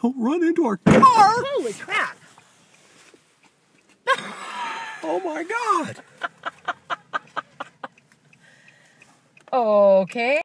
don't run into our car. Holy crap. Oh my God. Okay.